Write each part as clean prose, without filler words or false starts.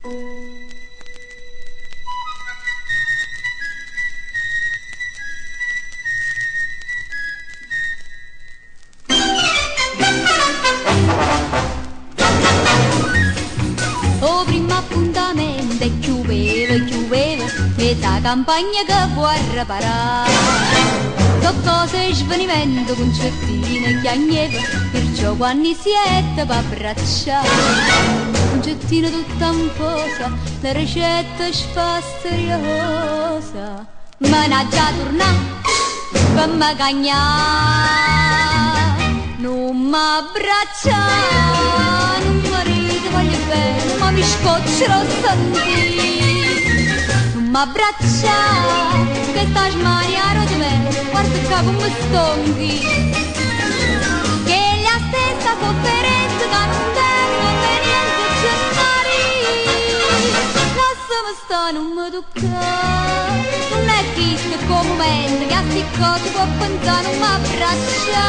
O primo appuntamento e chiudeva metà campagna che vuoi riparare. So cose svenimento, concertine che agneva, perciò quando siete per abbracciare. Concertina tutta amposa, la ricetta sfasteriosa. Managgia tornà, per me cagnà. Non m'abbraccia, non mi ride, voglio bene, ma mi scoccerò sentire. Non m'abbraccia, che stai smaniaro di me, guarda che come stonghi. Che è la stessa sofferenza che non devo convenienza accennare. Lasciami stare, non mi toccare, non è questo il momento che a sti cose può pensare, non m'abbraccia.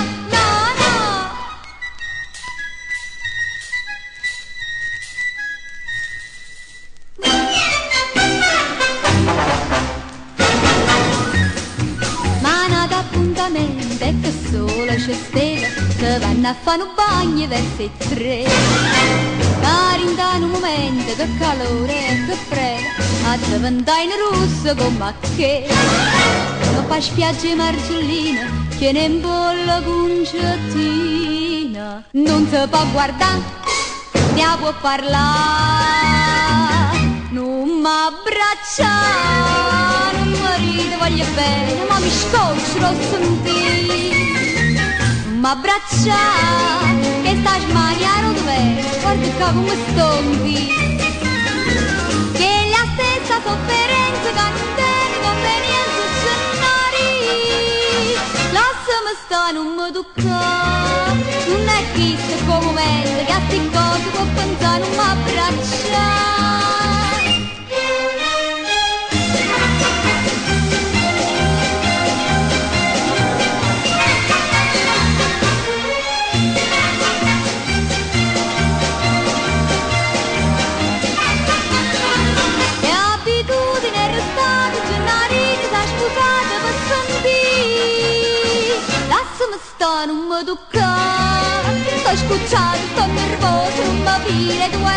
E che solo c'è stella, se vanno a fare un bagno verso i 3. Carinda un momento che calore e che freddo, a diventare in russo come a che. Ma fa spiagge margelline, che ne imbolla concettina. Non si può guardare, ne può parlare. Non m'abbraccia, non mi ride, voglio bene, ma mi scoccerò sentire. Non m'abbraccia, che stai smaniaro dov'è, guarda che come stompi. Che è la stessa sofferenza che non tiene convenienza accennare. Lasciami stare, non mi toccare, non è questo il momento che a sti cose può pensare, non m'abbraccia. Non mi toccare, sto scucciato, sto nervoso, non mi pire, tu